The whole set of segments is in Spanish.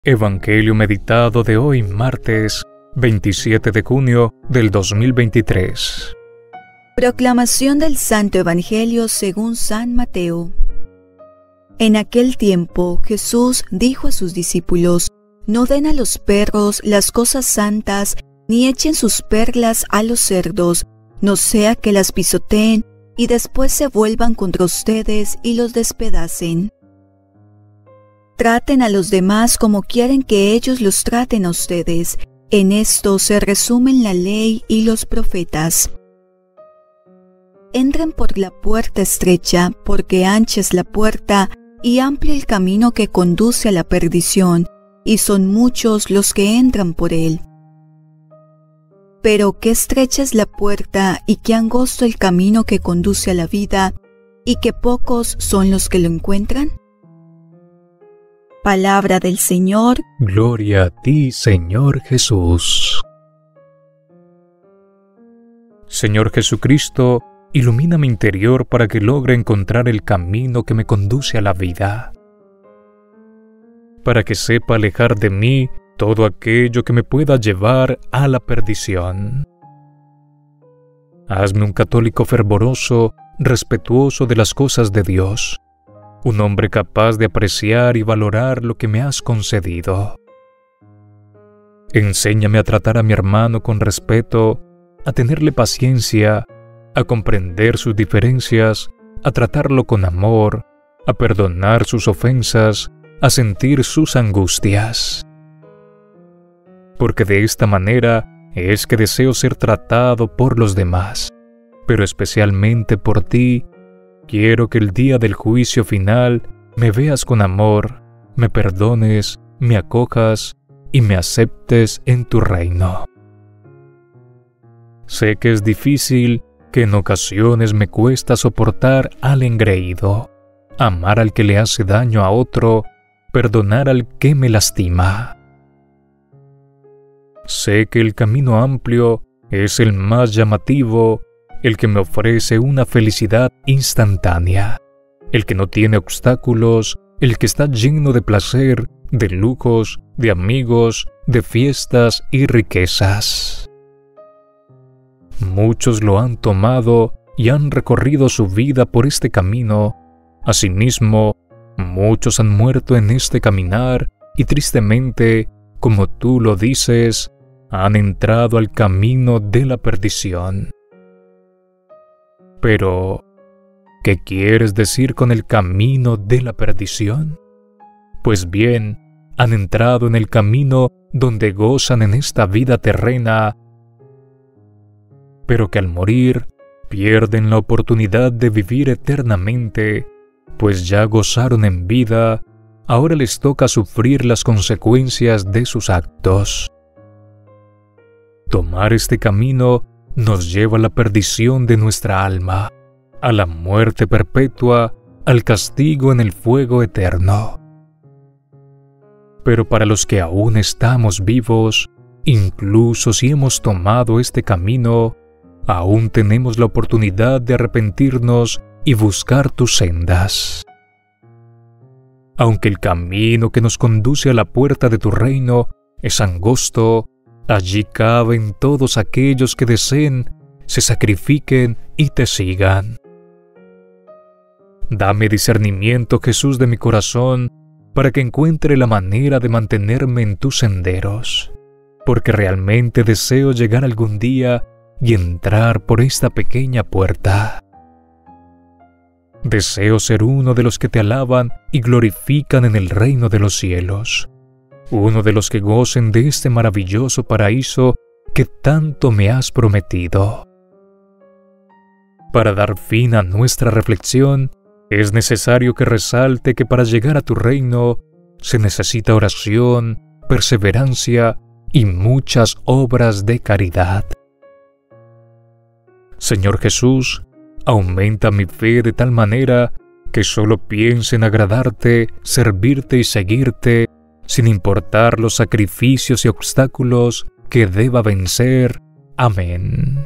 Evangelio meditado de hoy, martes 27 de junio del 2023. Proclamación del Santo Evangelio según San Mateo. En aquel tiempo Jesús dijo a sus discípulos: No den a los perros las cosas santas, ni echen sus perlas a los cerdos, no sea que las pisoteen y después se vuelvan contra ustedes y los despedacen. Traten a los demás como quieren que ellos los traten a ustedes. En esto se resumen la ley y los profetas. Entren por la puerta estrecha, porque ancha es la puerta y amplio el camino que conduce a la perdición, y son muchos los que entran por él. Pero qué estrecha es la puerta y qué angosto el camino que conduce a la vida, y qué pocos son los que lo encuentran. Palabra del Señor. Gloria a ti, Señor Jesús. Señor Jesucristo, ilumina mi interior para que logre encontrar el camino que me conduce a la vida, para que sepa alejar de mí todo aquello que me pueda llevar a la perdición. Hazme un católico fervoroso, respetuoso de las cosas de Dios, un hombre capaz de apreciar y valorar lo que me has concedido. Enséñame a tratar a mi hermano con respeto, a tenerle paciencia, a comprender sus diferencias, a tratarlo con amor, a perdonar sus ofensas, a sentir sus angustias. Porque de esta manera es que deseo ser tratado por los demás, pero especialmente por ti. Quiero que el día del juicio final me veas con amor, me perdones, me acojas y me aceptes en tu reino. Sé que es difícil, que en ocasiones me cuesta soportar al engreído, amar al que le hace daño a otro, perdonar al que me lastima. Sé que el camino amplio es el más llamativo, el que me ofrece una felicidad instantánea, el que no tiene obstáculos, el que está lleno de placer, de lujos, de amigos, de fiestas y riquezas. Muchos lo han tomado y han recorrido su vida por este camino. Asimismo, muchos han muerto en este caminar y tristemente, como tú lo dices, han entrado al camino de la perdición. Pero, ¿qué quieres decir con el camino de la perdición? Pues bien, han entrado en el camino donde gozan en esta vida terrena, pero que al morir pierden la oportunidad de vivir eternamente, pues ya gozaron en vida, ahora les toca sufrir las consecuencias de sus actos. Tomar este camino nos lleva a la perdición de nuestra alma, a la muerte perpetua, al castigo en el fuego eterno. Pero para los que aún estamos vivos, incluso si hemos tomado este camino, aún tenemos la oportunidad de arrepentirnos y buscar tus sendas. Aunque el camino que nos conduce a la puerta de tu reino es angosto, allí caben todos aquellos que deseen, se sacrifiquen y te sigan. Dame discernimiento, Jesús, de mi corazón, para que encuentre la manera de mantenerme en tus senderos, porque realmente deseo llegar algún día y entrar por esta pequeña puerta. Deseo ser uno de los que te alaban y glorifican en el reino de los cielos, uno de los que gocen de este maravilloso paraíso que tanto me has prometido. Para dar fin a nuestra reflexión, es necesario que resalte que para llegar a tu reino se necesita oración, perseverancia y muchas obras de caridad. Señor Jesús, aumenta mi fe de tal manera que solo piense en agradarte, servirte y seguirte, sin importar los sacrificios y obstáculos que deba vencer. Amén.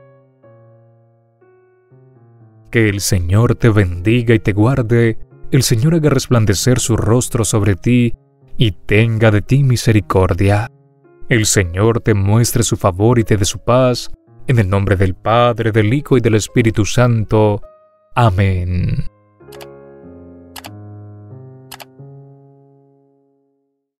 Que el Señor te bendiga y te guarde, el Señor haga resplandecer su rostro sobre ti y tenga de ti misericordia. El Señor te muestre su favor y te dé su paz, en el nombre del Padre, del Hijo y del Espíritu Santo. Amén.